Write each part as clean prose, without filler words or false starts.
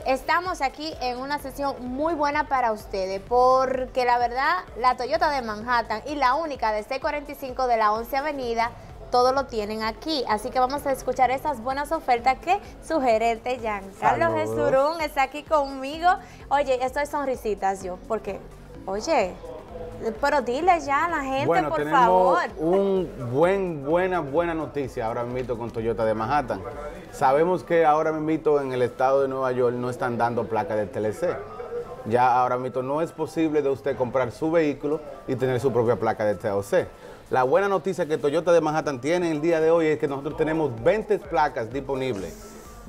Estamos aquí en una sesión muy buena para ustedes porque la verdad, la Toyota de Manhattan y la única de C45 de la 11 Avenida, todo lo tienen aquí. Así que vamos a escuchar esas buenas ofertas que su gerente Giancarlo Jesurún está aquí conmigo. Oye, esto es sonrisitas yo, porque, oye, pero dile ya a la gente, bueno, por favor. Buena noticia ahora mismo con Toyota de Manhattan. Sabemos que ahora mismo en el estado de Nueva York no están dando placa de TLC. Ya ahora mismo no es posible de usted comprar su vehículo y tener su propia placa de TLC. La buena noticia que Toyota de Manhattan tiene el día de hoy es que nosotros tenemos 20 placas disponibles.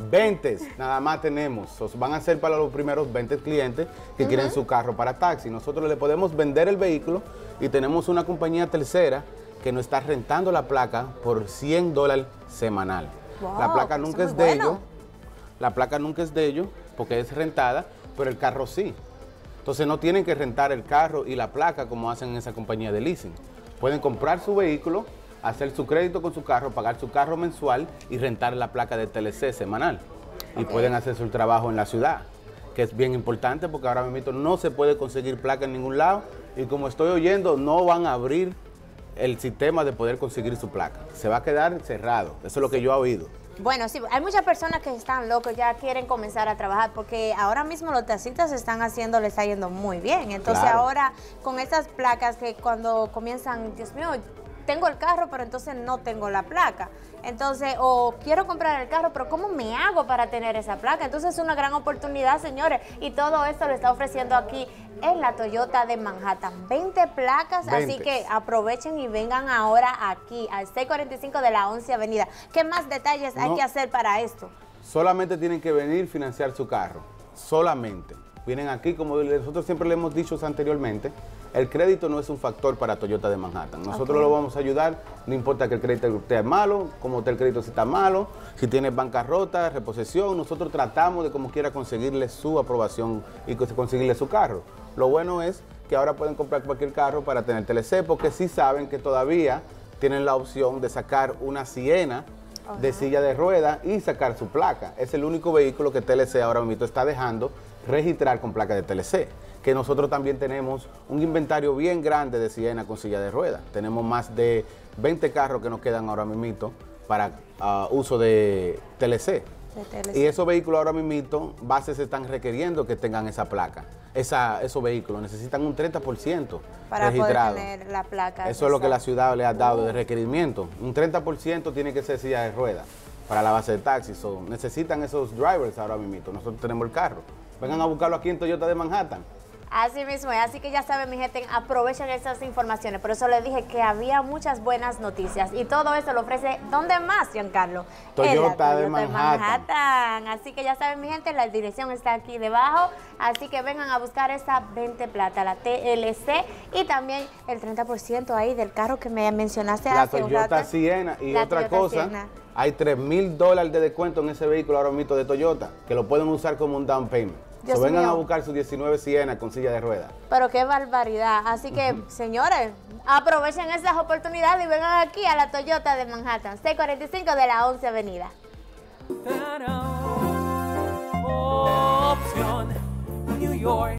20 nada más tenemos. Van a ser para los primeros 20 clientes que quieren su carro para taxi. Nosotros le podemos vender el vehículo y tenemos una compañía tercera que nos está rentando la placa por $100 semanal. Wow, la placa nunca es de ellos. La placa nunca es de ellos porque es rentada, pero el carro sí. Entonces no tienen que rentar el carro y la placa como hacen en esa compañía de leasing. Pueden comprar su vehículo, hacer su crédito con su carro, pagar su carro mensual y rentar la placa de TLC semanal. Y pueden hacer su trabajo en la ciudad, que es bien importante porque ahora mismo no se puede conseguir placa en ningún lado y como estoy oyendo, no van a abrir el sistema de poder conseguir su placa. Se va a quedar cerrado. Eso es lo que yo he oído. Bueno, sí, hay muchas personas que están locos, ya quieren comenzar a trabajar, porque ahora mismo los taxistas están haciendo, les está yendo muy bien. Entonces ahora con esas placas que cuando comienzan, Dios mío, tengo el carro, pero entonces no tengo la placa. Entonces, o quiero comprar el carro, pero ¿cómo me hago para tener esa placa? Entonces es una gran oportunidad, señores, y todo esto lo está ofreciendo aquí en la Toyota de Manhattan. 20 placas, 20. Así que aprovechen y vengan ahora aquí, al C45 de la 11 Avenida. ¿Qué más detalles hay que hacer para esto? Solamente tienen que venir a financiar su carro, solamente. Vienen aquí, como nosotros siempre le hemos dicho anteriormente, el crédito no es un factor para Toyota de Manhattan. Nosotros lo vamos a ayudar, no importa que el crédito esté malo, como esté el crédito si está malo, si tiene bancarrota, reposición, nosotros tratamos de como quiera conseguirle su aprobación y conseguirle su carro. Lo bueno es que ahora pueden comprar cualquier carro para tener TLC, porque sí saben que todavía tienen la opción de sacar una Siena de silla de ruedas y sacar su placa. Es el único vehículo que TLC ahora mismo está dejando registrar con placa de TLC. Que nosotros también tenemos un inventario bien grande de Siena con silla de ruedas. Tenemos más de 20 carros que nos quedan ahora mismo para uso de TLC. Y esos vehículos ahora mismo, bases están requiriendo que tengan esa placa. Esos vehículos necesitan un 30% para registrado. poder tener la placa. Eso es lo que la ciudad le ha dado de requerimiento. Un 30% tiene que ser silla de ruedas para la base de taxis. Necesitan esos drivers ahora mismo. Nosotros tenemos el carro. Vengan a buscarlo aquí en Toyota de Manhattan. Así mismo es, así que ya saben, mi gente, aprovechen esas informaciones. Por eso les dije que había muchas buenas noticias y todo eso lo ofrece, ¿dónde más, Giancarlo? Toyota de Manhattan. Así que ya saben, mi gente, la dirección está aquí debajo, así que vengan a buscar esa 20 plata, la TLC, y también el 30% ahí del carro que me mencionaste hace un rato. La Toyota Siena. Y otra cosa, hay $3,000 de descuento en ese vehículo ahora mismo de Toyota, que lo pueden usar como un down payment. Vengan a buscar su 19 Siena con silla de ruedas. Pero qué barbaridad. Así que, señores, aprovechen esas oportunidades y vengan aquí a la Toyota de Manhattan, C45 de la 11 Avenida. Opción New York.